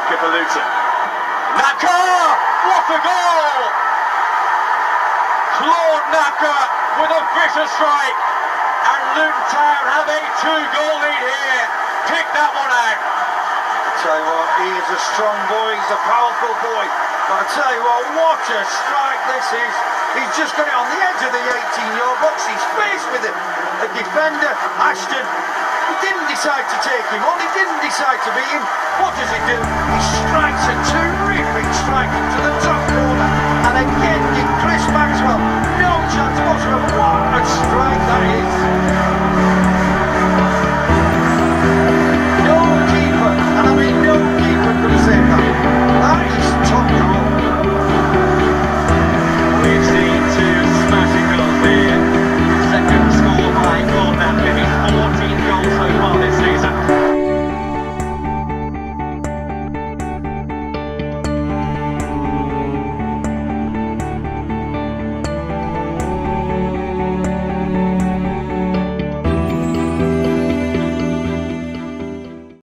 Naka for Luton. Naka! What a goal! Claude Naka with a vicious strike, and Luton Town have a 2-goal lead here. Pick that one out. Tell you what, he is a strong boy, he's a powerful boy. But I tell you what a strike this is. He's just got it on the edge of the 18-yard box. He's faced with it. A defender, Ashton, he didn't decide to take him on. He didn't decide to beat him. What does he do? He strikes